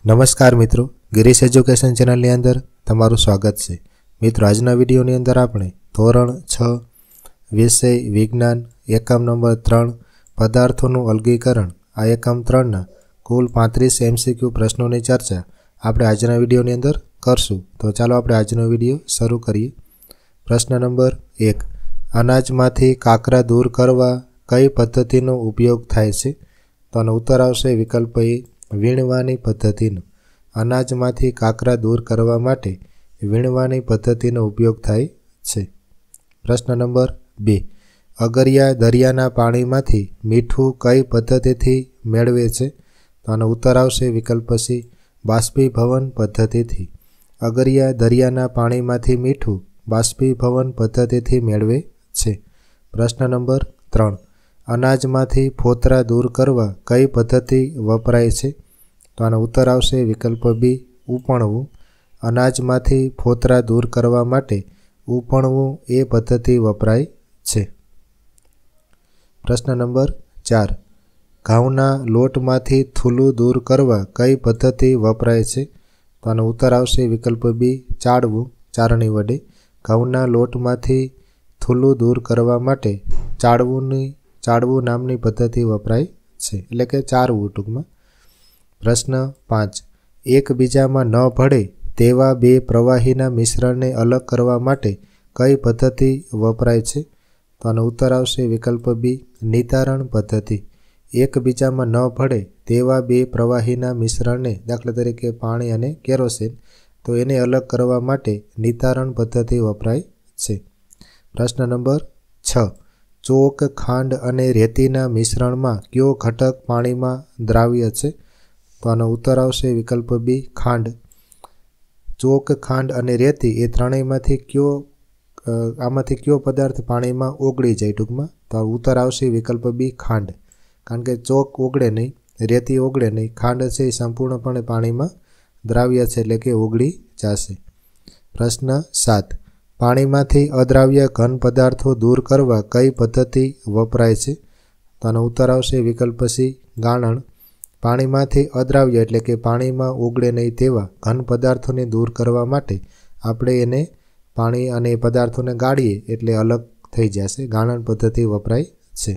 નમસ્કાર મિત્રો, ગિરીશ એજ્યુકેશન ચેનલની અંદર તમારું સ્વાગત છે। મિત્રો, આજના વિડીયોની અંદર આપણે ધોરણ 6 વિષય વિજ્ઞાન એકમ નંબર 3 પદાર્થોનું અલગીકરણ આ એકમ 3ના કુલ 35 MCQ પ્રશ્નોની ચર્ચા આપણે આજના વિડીયોની અંદર કરશું। તો ચાલો આપણે આજનો વિડીયો શરૂ કરીએ। પ્રશ્ન નંબર 1, અનાજમાંથી કાકરા દૂર કરવા કઈ પદ્ધતિનો ઉપયોગ થાય છે? તો આનો ઉત્તર આવશે વિકલ્પ એ, વીણવાની પદ્ધતિનો। અનાજમાંથી કાકરા દૂર કરવા માટે વીણવાની પદ્ધતિનો ઉપયોગ થાય છે। પ્રશ્ન નંબર 2, અગરિયા દરિયાના પાણીમાંથી મીઠું કઈ પદ્ધતિથી મેળવે છે? તો આનો ઉત્તર આવશે વિકલ્પ સી, બાષ્પીભવન પદ્ધતિથી। અગરિયા દરિયાના પાણીમાંથી મીઠું બાષ્પીભવન પદ્ધતિથી મેળવે છે। પ્રશ્ન નંબર 3, અનાજમાંથી ફોતરા દૂર કરવા કઈ પદ્ધતિ વપરાય છે? તો આનો ઉત્તર આવશે વિકલ્પ બી, ઉપણવું। અનાજમાંથી ફોતરા દૂર કરવા માટે ઉપણવું એ પદ્ધતિ વપરાય છે। પ્રશ્ન નંબર 4, ઘઉંના લોટમાંથી થૂલું દૂર કરવા કઈ પદ્ધતિ વપરાય છે? તો આનો ઉત્તર આવશે વિકલ્પ બી, ચાળવું, ચાળણી વડે। ઘઉંના લોટમાંથી થૂલું દૂર કરવા માટે ચાળવું નામની પદ્ધતિ વપરાય છે, એટલે કે ચાળવું ટૂંકમાં। પ્રશ્ન 5, એકબીજામાં ન ભળે તેવા બે પ્રવાહીના મિશ્રણને અલગ કરવા માટે કઈ પદ્ધતિ વપરાય છે? તો આનો ઉત્તર આવશે વિકલ્પ બી, નિતારણ પદ્ધતિ। એકબીજામાં ન ભળે તેવા બે પ્રવાહીના મિશ્રણને, દાખલા તરીકે પાણી અને કેરોસીન, તો એને અલગ કરવા માટે નિતારણ પદ્ધતિ વપરાય છે। પ્રશ્ન નંબર 6, ચોક, ખાંડ અને રેતીના મિશ્રણમાં કયો ઘટક પાણીમાં દ્રાવ્ય છે? તો આનો ઉત્તર આવશે વિકલ્પ બી, ખાંડ। ચોક, ખાંડ અને રેતી એ ત્રણેયમાંથી આમાંથી કયો પદાર્થ પાણીમાં ઓગળી જાય ટૂંકમાં? તો ઉત્તર આવશે વિકલ્પ બી, ખાંડ। કારણ કે ચોક ઓગળે નહીં, રેતી ઓગળે નહીં, ખાંડ છે એ સંપૂર્ણપણે પાણીમાં દ્રાવ્ય છે, એટલે કે ઓગળી જશે। પ્રશ્ન 7, પાણીમાંથી અદ્રાવ્ય ઘન પદાર્થો દૂર કરવા કઈ પદ્ધતિ વપરાય છે? તો આનો ઉત્તર આવશે વિકલ્પ સી, ગાળણ। પાણીમાંથી અદ્રાવ્ય એટલે કે પાણીમાં ઓગળે નહીં તેવા ઘન પદાર્થોને દૂર કરવા માટે આપણે એને પાણી અને પદાર્થોને ગાળીએ એટલે અલગ થઈ જશે, ગાળણ પદ્ધતિ વપરાય છે।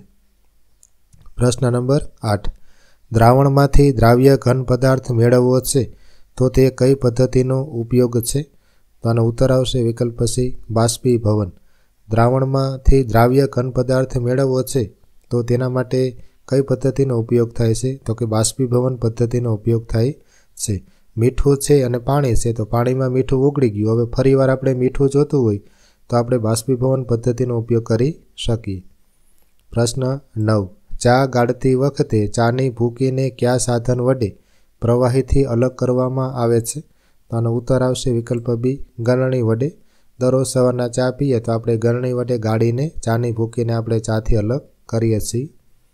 પ્રશ્ન નંબર 8, દ્રાવણમાંથી દ્રાવ્ય ઘન પદાર્થ મેળવવો છે તો તે કઈ પદ્ધતિનો ઉપયોગ છે? તો આનો ઉત્તર આવશે વિકલ્પ સી, બાષ્પીભવન। દ્રાવણમાંથી દ્રાવ્ય ઘન પદાર્થ મેળવવો છે તો તેના માટે કઈ પદ્ધતિનો ઉપયોગ થાય છે? તો કે બાષ્પીભવન પદ્ધતિનો ઉપયોગ થાય છે। મીઠું છે અને પાણી છે, તો પાણીમાં મીઠું ઓગળી ગયું, હવે ફરીવાર આપણે મીઠું જોતું હોય તો આપણે બાષ્પીભવન પદ્ધતિનો ઉપયોગ કરી શકીએ। પ્રશ્ન 9, ચા ગાળતી વખતે ચાની ભૂકીને કયા સાધન વડે પ્રવાહીથી અલગ કરવામાં આવે છે? તો આનો ઉત્તર આવશે વિકલ્પ બી, ગળણી વડે। દરરોજ સવારના ચા પીએ તો આપણે ગળણી વડે ગાળીને ચાની ભૂકીને આપણે ચાથી અલગ કરીએ છીએ।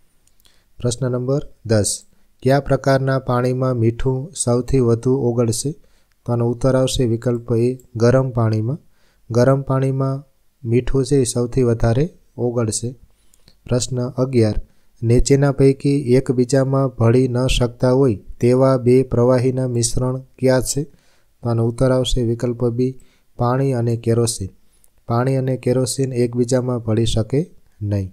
પ્રશ્ન નંબર 10, કયા પ્રકારના પાણીમાં મીઠું સૌથી વધુ ઓગળશે? તો આનો ઉત્તર આવશે વિકલ્પ એ, ગરમ પાણીમાં। ગરમ પાણીમાં મીઠું છે એ સૌથી વધારે ઓગળશે। પ્રશ્ન 11, નીચેના પૈકી એકબીજામાં ભળી ન શકતા હોય તેવા બે પ્રવાહીના મિશ્રણ કયા છે? તો આનો ઉત્તર આવશે વિકલ્પ બી, પાણી અને કેરોસીન। પાણી અને કેરોસીન એકબીજામાં ભળી શકે નહીં।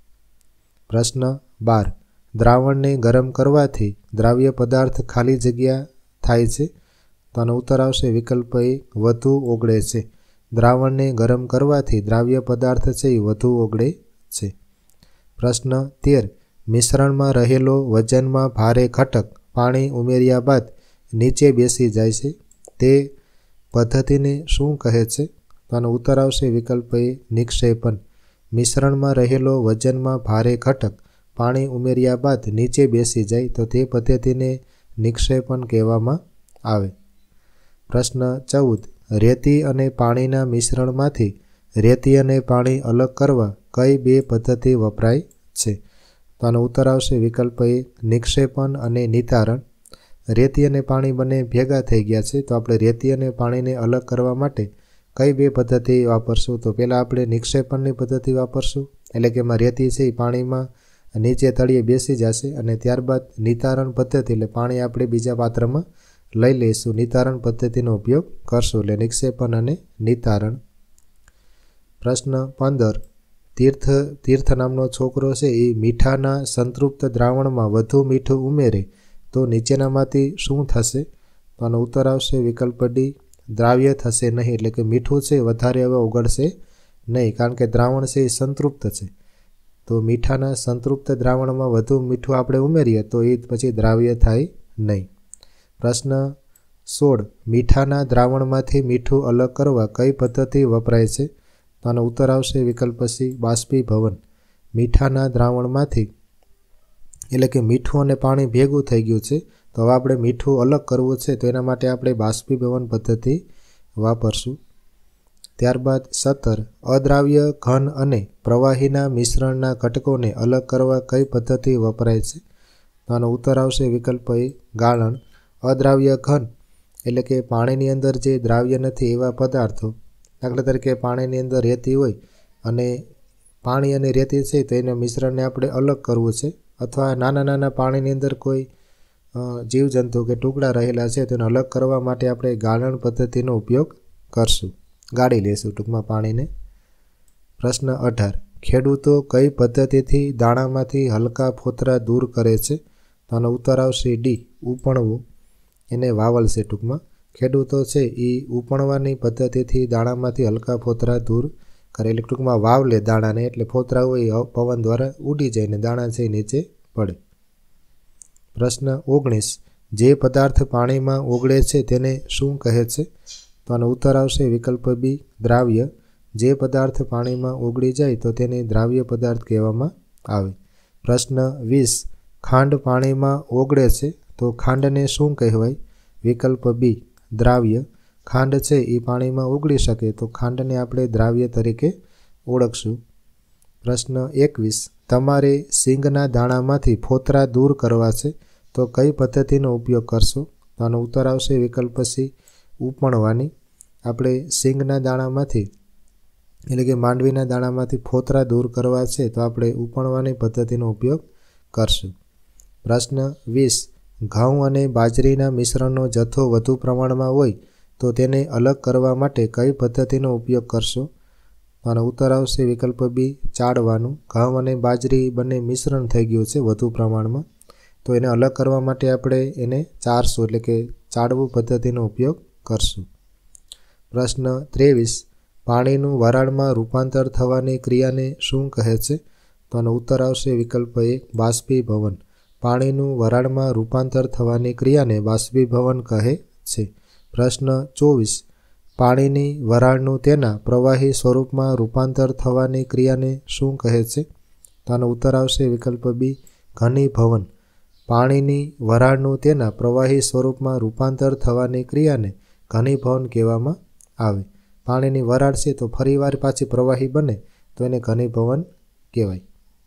પ્રશ્ન 12, દ્રાવણને ગરમ કરવાથી દ્રાવ્ય પદાર્થ ખાલી જગ્યા થાય છે? તો આનો ઉત્તર આવશે વિકલ્પ એ, વધુ ઓગળે છે। દ્રાવણને ગરમ કરવાથી દ્રાવ્ય પદાર્થ છે એ વધુ ઓગળે છે। પ્રશ્ન 13, મિશ્રણમાં રહેલો વજનમાં ભારે ઘટક પાણી ઉમેર્યા બાદ નીચે બેસી જાય છે, તે પદ્ધતિને શું કહે છે? તો આનો ઉત્તર આવશે વિકલ્પ એ, નિક્ષેપણ। મિશ્રણમાં રહેલો વજનમાં ભારે ઘટક પાણી ઉમેર્યા બાદ નીચે બેસી જાય તો તે પદ્ધતિને નિક્ષેપણ કહેવામાં આવે। પ્રશ્ન 14, રેતી અને પાણીના મિશ્રણમાંથી રેતી અને પાણી અલગ કરવા કઈ બે પદ્ધતિ વપરાય છે? તો આનો ઉત્તર આવશે વિકલ્પ એ, નિક્ષેપણ અને નિતારણ। રેતી અને પાણી બંને ભેગા થઈ ગયા છે, તો આપણે રેતી અને પાણીને અલગ કરવા માટે કઈ બે પદ્ધતિ વાપરશું? તો પહેલાં આપણે નિક્ષેપણની પદ્ધતિ વાપરશું, એટલે કે એમાં રેતી છે એ પાણીમાં નીચે તળિયે બેસી જશે અને ત્યારબાદ નિતારણ પદ્ધતિ એટલે પાણી આપણે બીજા પાત્રમાં લઈ લઈશું, નિતારણ પદ્ધતિનો ઉપયોગ કરશું, એટલે નિક્ષેપણ અને નિતારણ. પ્રશ્ન 15. તીર્થ નામનો છોકરો છે એ મીઠાના સંતૃપ્ત દ્રાવણમાં વધુ મીઠું ઉમેરે તો નીચેનામાંથી શું થશે? તો આનો ઉત્તર આવશે વિકલ્પ ડી, દ્રાવ્ય થશે નહીં. એટલે કે મીઠું છે વધારે હવે ઓગળશે નહીં, કારણ કે દ્રાવણ છે એ સંતૃપ્ત છે. તો મીઠાના સંતૃપ્ત દ્રાવણમાં વધુ મીઠું આપણે ઉમેરીએ તો એ પછી દ્રાવ્ય થાય નહીં. પ્રશ્ન 16. મીઠાના દ્રાવણમાંથી મીઠું અલગ કરવા કઈ પદ્ધતિ વપરાય છે? તો આનો ઉત્તર આવશે વિકલ્પ સી, બાષ્પીભવન. મીઠાના દ્રાવણમાંથી, એટલે કે મીઠું અને પાણી ભેગું થઈ ગયું છે, તો હવે આપણે મીઠું અલગ કરવું છે, તો એના માટે આપણે બાષ્પીભવન પદ્ધતિ વાપરશું. ત્યારબાદ 17. અદ્રાવ્ય, ઘન અને પ્રવાહીના મિશ્રણના ઘટકોને અલગ કરવા કઈ પદ્ધતિ વપરાય છે? તો આનો ઉત્તર આવશે વિકલ્પ એ, ગાળણ. અદ્રાવ્ય ઘન એટલે કે પાણીની અંદર જે દ્રાવ્ય નથી એવા પદાર્થો, દાખલા તરીકે પાણીની અંદર રેતી હોય અને પાણી અને રેતી છે તો એના મિશ્રણને આપણે અલગ કરવું છે, અથવા નાના નાના પાણીની અંદર કોઈ જીવજંતુ કે ટુકડા રહેલા છે તેને અલગ કરવા માટે આપણે ગાળણ પદ્ધતિનો ઉપયોગ કરશું, ગાળી લેશું ટૂંકમાં પાણીને. પ્રશ્ન 18. ખેડૂતો કઈ પદ્ધતિથી દાણામાંથી હલકા ફોતરા દૂર કરે છે? તો આનો ઉત્તર આવશે ડી, ઉપણવું. એને વાવલ છે ટૂંકમાં. ખેડૂતો છે એ ઉપણવાની પદ્ધતિથી દાણામાંથી હલકા ફોતરા દૂર કરે, એટલે ટૂંકમાં વાવ લે દાણાને, એટલે ફોતરા હોય પવન દ્વારા ઉડી જાય ને દાણા છે નીચે પડે. પ્રશ્ન 19. જે પદાર્થ પાણીમાં ઓગળે છે તેને શું કહે છે? તો આનો ઉત્તર આવશે વિકલ્પ બી, દ્રાવ્ય. જે પદાર્થ પાણીમાં ઓગળી જાય તો તેને દ્રાવ્ય પદાર્થ કહેવામાં આવે. પ્રશ્ન 20. ખાંડ પાણીમાં ઓગળે છે તો ખાંડને શું કહેવાય? વિકલ્પ બી, દ્રાવ્ય. ખાંડ છે એ પાણીમાં ઓગળી શકે તો ખાંડને આપણે દ્રાવ્ય તરીકે ઓળખશું. પ્રશ્ન 21. તમારે સિંગના દાણામાંથી ફોતરા દૂર કરવા છે તો કઈ પદ્ધતિનો ઉપયોગ કરશો? તો આનો ઉત્તર આવશે વિકલ્પ સી, ઉપણવાની. આપણે સિંગના દાણામાંથી, એટલે કે માંડવીના દાણામાંથી ફોતરા દૂર કરવા છે તો આપણે ઉપણવાની પદ્ધતિનો ઉપયોગ કરશું. પ્રશ્ન 20. ઘઉં અને બાજરીના મિશ્રણનો જથ્થો વધુ પ્રમાણમાં હોય તો તેને અલગ કરવા માટે કઈ પદ્ધતિનો ઉપયોગ કરશો? આનો ઉત્તર આવશે વિકલ્પ બી, ચાળવાનું. ઘઉં અને બાજરી બંને મિશ્રણ થઈ ગયું છે વધુ પ્રમાણમાં, તો એને અલગ કરવા માટે આપણે એને ચાળશું, એટલે કે ચાળવું પદ્ધતિનો ઉપયોગ કરશું. પ્રશ્ન 23. પાણીનું વરાળમાં રૂપાંતર થવાની ક્રિયાને શું કહે છે? તો આનો ઉત્તર આવશે વિકલ્પ એ, બાષ્પીભવન. પાણીનું વરાળમાં રૂપાંતર થવાની ક્રિયાને બાષ્પીભવન કહે છે. પ્રશ્ન 24. પાણીની વરાળનું તેના પ્રવાહી સ્વરૂપમાં રૂપાંતર થવાની ક્રિયાને શું કહે છે? તો આનો ઉત્તર આવશે વિકલ્પ બી, ઘનીભવન. પાણીની વરાળનું તેના પ્રવાહી સ્વરૂપમાં રૂપાંતર થવાની ક્રિયાને ઘનીભવન કહેવામાં આવે. પાણીની વરાળ છે તો ફરીવાર પાછી પ્રવાહી બને તો એને ઘનીભવન કહેવાય.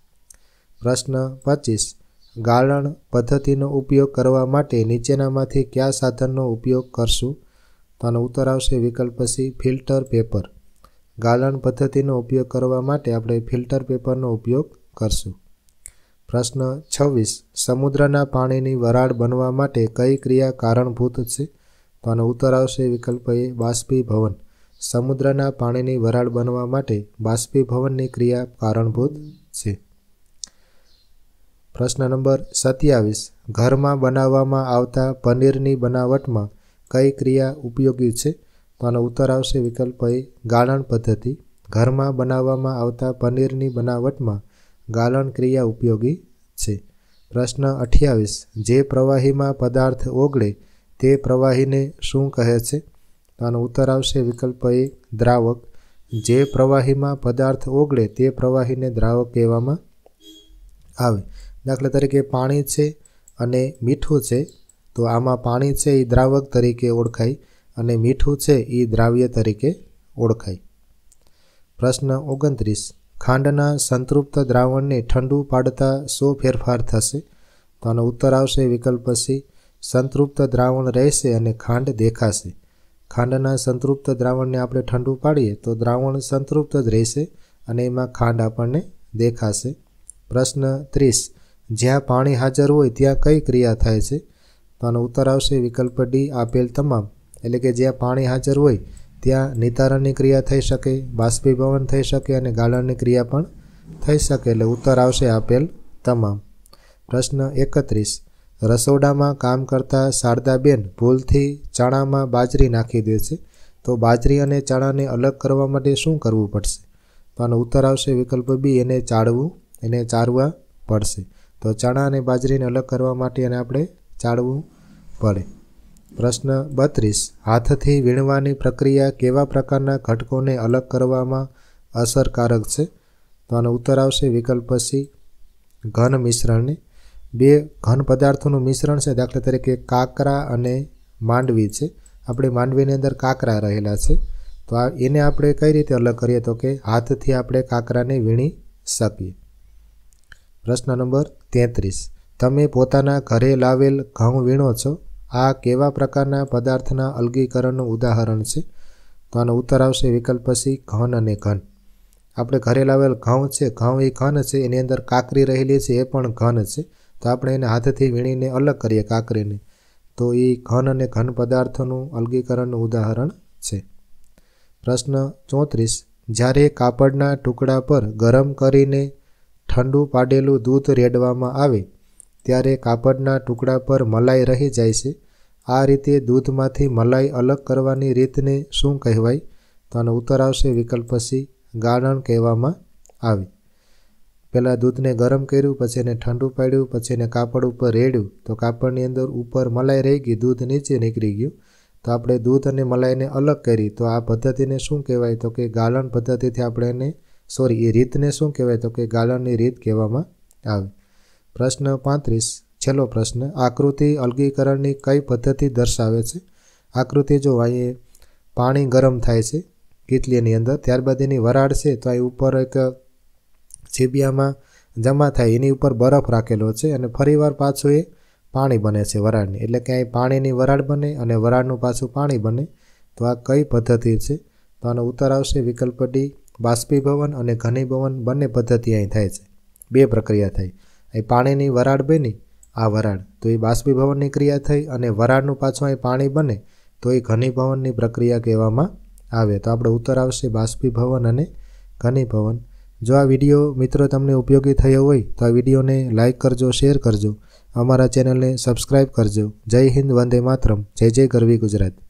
પ્રશ્ન 25. ગાળણ પદ્ધતિનો ઉપયોગ કરવા માટે નીચેનામાંથી કયા સાધનનો ઉપયોગ કરશું? તો આનો ઉત્તર આવશે વિકલ્પ સી, ફિલ્ટર પેપર. ગાળણ પદ્ધતિનો ઉપયોગ કરવા માટે આપણે ફિલ્ટર પેપરનો ઉપયોગ કરશું. પ્રશ્ન 26. સમુદ્રના પાણીની વરાળ બનવા માટે કઈ ક્રિયા કારણભૂત છે? તો આનો ઉત્તર આવશે વિકલ્પ એ, બાષ્પીભવન. સમુદ્રના પાણીની વરાળ બનવા માટે બાષ્પીભવનની ક્રિયા કારણભૂત છે. પ્રશ્ન નંબર 27. ઘરમાં બનાવવામાં આવતા પનીરની બનાવટમાં કઈ ક્રિયા ઉપયોગી છે? તો આનો ઉત્તર આવશે વિકલ્પ એ, ગાળણ પદ્ધતિ. ઘરમાં બનાવવામાં આવતા પનીરની બનાવટમાં ગાળણ ક્રિયા ઉપયોગી છે. પ્રશ્ન 28. જે પ્રવાહીમાં પદાર્થ ઓગળે તે પ્રવાહીને શું કહે છે? તો આનો ઉત્તર આવશે વિકલ્પ એ, દ્રાવક. જે પ્રવાહીમાં પદાર્થ ઓગળે તે પ્રવાહીને દ્રાવક કહેવામાં આવે. દાખલા તરીકે પાણી છે અને મીઠું છે, તો આમાં પાણી છે એ દ્રાવક તરીકે ઓળખાય અને મીઠું છે એ દ્રાવ્ય તરીકે ઓળખાય. પ્રશ્ન 29. ખાંડના સંતૃપ્ત દ્રાવણને ઠંડુ પાડતા શો ફેરફાર થશે? તો આનો ઉત્તર આવશે વિકલ્પ સી, સંતૃપ્ત દ્રાવણ રહેશે અને ખાંડ દેખાશે. ખાંડના સંતૃપ્ત દ્રાવણને આપણે ઠંડુ પાડીએ તો દ્રાવણ સંતૃપ્ત જ રહેશે અને એમાં ખાંડ આપણને દેખાશે. પ્રશ્ન 30. જ્યાં પાણી હાજર હોય ત્યાં કઈ ક્રિયા થાય છે? તો આનો ઉત્તર આવશે વિકલ્પ ડી આપેલ તમામ, એટલે કે જ્યાં પાણી હાજર હોય ત્યાં નિતારણની ક્રિયા થઈ શકે, બાષ્પીભવન થઈ શકે અને ગાળણની ક્રિયા પણ થઈ શકે, એટલે ઉત્તર આવશે આપેલ તમામ. પ્રશ્ન 31. રસોડામાં કામ કરતા શારદાબેન ભૂલથી ચણામાં બાજરી નાખી દે છે, તો બાજરી અને ચણાને અલગ કરવા માટે શું કરવું પડશે? તો આનો ઉત્તર આવશે વિકલ્પ બી એને ચાળવા પડશે. તો ચણા અને બાજરીને અલગ કરવા માટે એને આપણે ચાળવું પડે. પ્રશ્ન 32. હાથથી વીણવાની પ્રક્રિયા કેવા પ્રકારના ઘટકોને અલગ કરવામાં અસરકારક છે? તો આનો ઉત્તર આવશે વિકલ્પ સી ઘન મિશ્રણને. બે ઘન પદાર્થોનું મિશ્રણ છે, દાખલા તરીકે કાકરા અને માંડવી છે. આપણે માંડવીની અંદર કાકરા રહેલા છે, તો એને આપણે કઈ રીતે અલગ કરીએ? તો કે હાથથી આપણે કાકરાને વીણી શકીએ. પ્રશ્ન નંબર 33. તમે પોતાના ઘરે લાવેલ ઘઉં વીણો છો, આ કેવા પ્રકારના પદાર્થના અલગીકરણનું ઉદાહરણ છે? તો આનો ઉત્તર આવશે વિકલ્પ સી ઘન અને ઘન. આપણે ઘરે લાવેલ ઘઉં છે, ઘઉં એ ઘન છે, એની અંદર કાકરી રહેલી છે, એ પણ ઘન છે, તો આપણે એને હાથથી વીણીને અલગ કરીએ કાકરીને, તો એ ઘન અને ઘન પદાર્થોનું અલગીકરણનું ઉદાહરણ છે. પ્રશ્ન 34. જ્યારે કાપડના ટુકડા પર ગરમ કરીને ઠંડુ પાડેલું દૂધ રેડવામાં આવે ત્યારે કાપડના ટુકડા પર મલાઈ રહી જાય છે. આ રીતે દૂધમાંથી મલાઈ અલગ કરવાની રીતને શું કહેવાય? તો આનો ઉત્તર આવશે વિકલ્પ સી ગાળણ કહેવામાં આવે. પહેલાં દૂધને ગરમ કર્યું, પછી એને ઠંડુ પાડ્યું, પછી એને કાપડ ઉપર રેડ્યું, તો કાપડની અંદર ઉપર મલાઈ રહી ગઈ, દૂધ નીચે નીકળી ગયું, તો આપણે દૂધ અને મલાઈને અલગ કરી, તો આ પદ્ધતિને શું કહેવાય? તો કે ગાળણ પદ્ધતિથી આપણે એ રીતને શું કહેવાય? તો કે ગાળણની રીત કહેવામાં આવે. પ્રશ્ન 35. છેલ્લો પ્રશ્ન. આકૃતિ અલગીકરણની કઈ પદ્ધતિ દર્શાવે છે? આકૃતિ જો અહીં પાણી ગરમ થાય છે કીટલીની અંદર, ત્યારબાદ એની વરાળ છે, તો અહીં ઉપર એક ચીબિયામાં જમા થાય, એની ઉપર બરફ રાખેલો છે અને ફરીવાર પાછું એ પાણી બને છે વરાળની, એટલે કે અહીં પાણીની વરાળ બને અને વરાળનું પાછું પાણી બને, તો આ કઈ પદ્ધતિ છે? તો આનો ઉત્તર આવશે વિકલ્પ ડી બાષ્પીભવન અને ઘનીભવન બંને પદ્ધતિ અહીં થાય છે. બે પ્રક્રિયા થઈ, અહીં પાણીની વરાળ બની, આ વરાળ, તો એ બાષ્પીભવનની ક્રિયા થઈ, અને વરાળનું પાછું અહીં પાણી બને, તો એ ઘનીભવનની પ્રક્રિયા કહેવામાં આવે. તો આપણો ઉત્તર આવશે બાષ્પીભવન અને ઘનીભવન. જો આ વિડીયો મિત્રો તમને ઉપયોગી થયો હોય તો આ વિડીયોને લાઇક કરજો, શેર કરજો, અમારા ચેનલને સબસ્ક્રાઈબ કરજો. જય હિન્દ, વંદે માતરમ, જય જય ગરવી ગુજરાત.